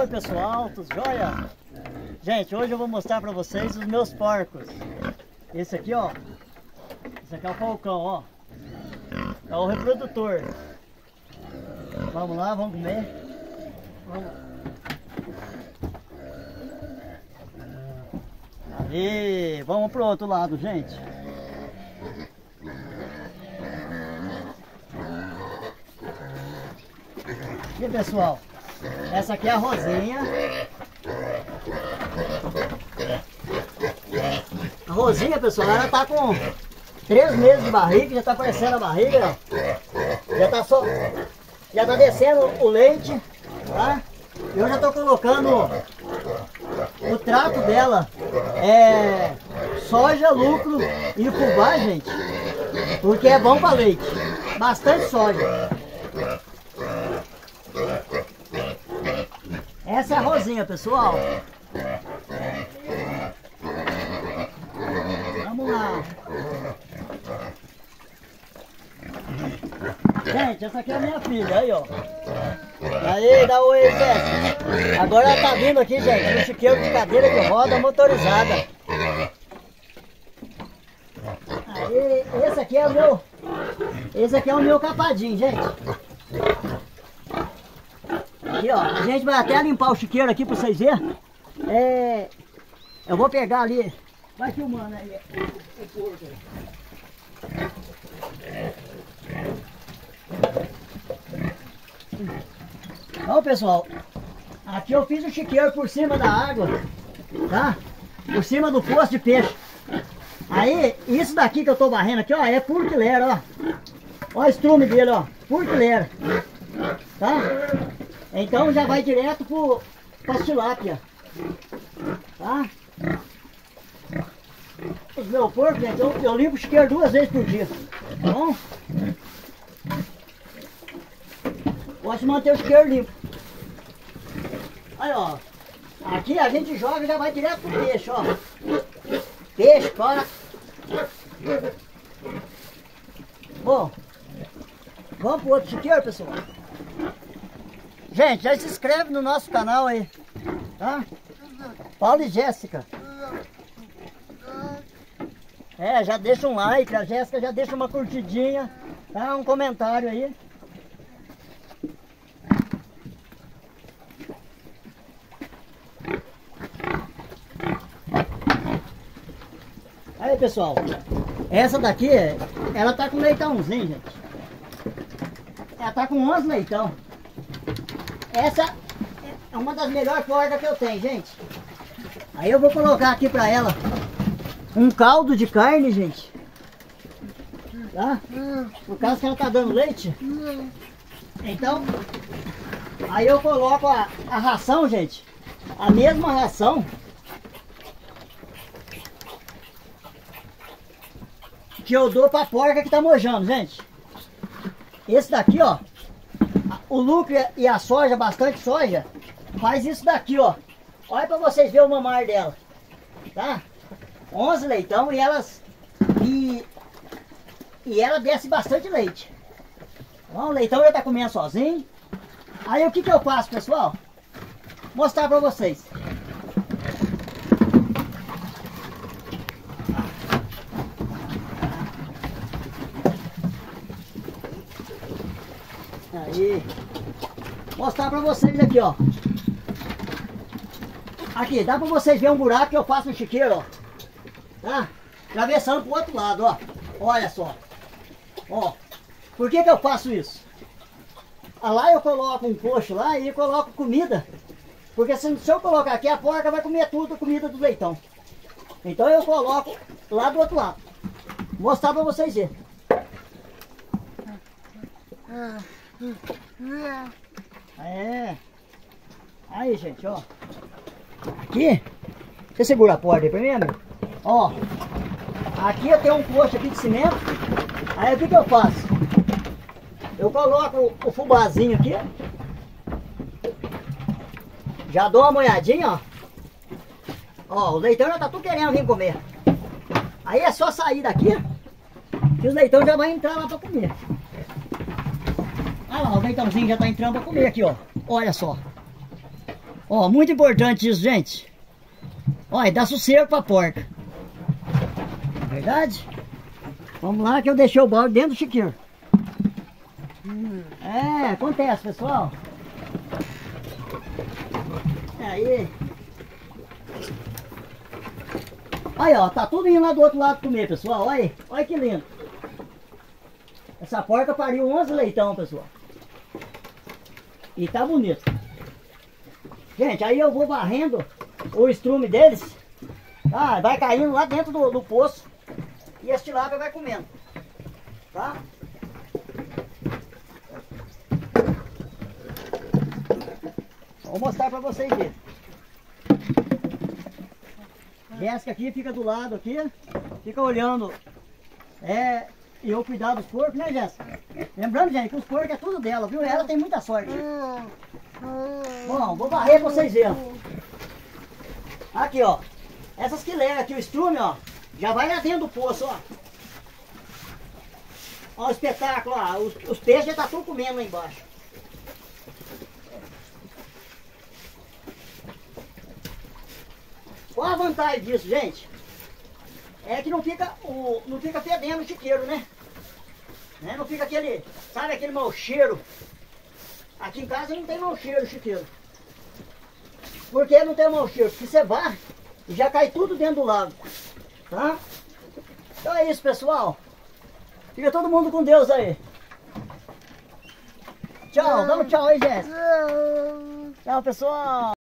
Oi pessoal, tudo jóia? Gente, hoje eu vou mostrar pra vocês os meus porcos. Esse aqui, ó. Esse aqui é o falcão, ó. É o reprodutor. Vamos lá, vamos comer. Vamos. Aí, vamos pro outro lado, gente. E pessoal, essa aqui é a Rosinha. A Rosinha, pessoal, ela tá com 3 meses de barriga, já tá aparecendo a barriga, ó. Já tá descendo o leite, tá? Eu já tô colocando o trato dela, soja, lucro e fubá, gente, porque é bom para leite, bastante soja. Essa é a Rosinha, pessoal. Vamos lá. Gente, essa aqui é a minha filha, aí ó. Aí, dá oi, Zé. Agora ela tá vindo aqui, gente, no chiqueiro de cadeira de roda motorizada. Aí, esse aqui é o meu capadinho, gente. Aqui, ó, a gente vai até limpar o chiqueiro aqui pra vocês verem. Eu vou pegar ali. Vai filmando aí o porco aí. Então, pessoal, aqui eu fiz o chiqueiro por cima da água, tá? Por cima do poço de peixe. Aí, isso daqui que eu tô varrendo aqui, ó, é purquilera, ó. Ó o estrume dele, ó, purquilera, tá? Então já vai direto pra tilápia, tá? Os meus porcos, gente, eu limpo o chiqueiro 2 vezes por dia, tá bom? Gosto de manter o chiqueiro limpo. Aí, ó, aqui a gente joga e já vai direto pro peixe, ó. Peixe, para. Bom, vamos pro outro chiqueiro, pessoal. Gente, já se inscreve no nosso canal aí, tá? Paulo e Jéssica. Já deixa um like, a Jéssica já deixa uma curtidinha, tá? Um comentário aí. Aí, pessoal, essa daqui, ela tá com leitãozinho, gente. Ela tá com 11 leitão. Essa é uma das melhores porcas que eu tenho, gente. Aí eu vou colocar aqui pra ela um caldo de carne, gente, tá? Por causa que ela tá dando leite. Então, aí eu coloco a ração, gente, a mesma ração que eu dou pra porca que tá mojando, gente. Esse daqui, ó, o lucro e a soja, bastante soja, faz isso daqui, ó. Olha pra vocês verem o mamar dela, tá? 11 leitão e ela desce bastante leite. Bom, o leitão já tá comendo sozinho. Aí o que eu faço, pessoal? Mostrar pra vocês. Aí, mostrar pra vocês aqui, ó. Aqui, dá pra vocês verem um buraco que eu faço no chiqueiro, ó. Tá? Atravessando pro outro lado, ó. Olha só. Ó. Por que eu faço isso? Lá eu coloco um coxo lá e coloco comida. Porque se eu colocar aqui, a porca vai comer tudo a comida do leitão. Então eu coloco lá do outro lado. Vou mostrar pra vocês verem. Aí, gente, ó. Aqui. Você segura a porta aí pra mim, amigo? Ó. Aqui eu tenho um coxo aqui de cimento. Aí o que eu faço? Eu coloco o fubazinho aqui. Já dou uma molhadinha, ó. Ó, o leitão já tá tudo querendo vir comer. Aí é só sair daqui que os leitão já vão entrar lá pra comer. Olha lá, o leitãozinho já tá entrando pra comer aqui, ó. Olha só. Ó, muito importante isso, gente. Olha, dá sossego pra porca. Verdade? Vamos lá que eu deixei o balde dentro do chiqueiro. É, acontece, pessoal. Aí. Aí, ó, tá tudo indo lá do outro lado comer, pessoal. Olha aí, olha que lindo. Essa porca pariu 11 leitão, pessoal. E tá bonito. Gente, aí eu vou varrendo o estrume deles. Tá? Vai caindo lá dentro do poço. E as tilápia vai comendo. Tá? Vou mostrar pra vocês verem. Jéssica aqui fica do lado aqui. Fica olhando. E eu cuidar dos porcos, né, Jéssica? Lembrando, gente, que os porcos é tudo dela, viu? Ela tem muita sorte. Bom, vou varrer pra vocês verem. Aqui, ó. Essas quileiras aqui, o estrume, ó. Já vai lá dentro do poço, ó. Ó o espetáculo, ó. Os peixes já estão tudo comendo lá embaixo. Qual a vantagem disso, gente? É que não fica fedendo o chiqueiro, né? Não fica aquele, sabe, aquele mau cheiro. Aqui em casa não tem mau cheiro o chiqueiro. Por que não tem mau cheiro? Porque você varre e já cai tudo dentro do lago. Tá? Então é isso, pessoal. Fica todo mundo com Deus aí. Tchau, dá um tchau aí, Jéssica. Tchau, pessoal.